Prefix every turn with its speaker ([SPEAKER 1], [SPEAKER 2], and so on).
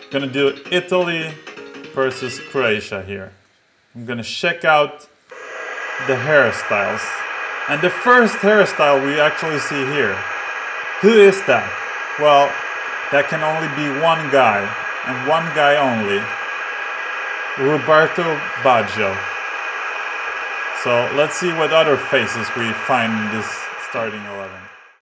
[SPEAKER 1] Gonna do Italy versus Croatia here. I'm gonna check out the hairstyles. And the first hairstyle we actually see here. Who is that? Well, that can only be one guy, and one guy only. Roberto Baggio. So let's see what other faces we find in this starting 11.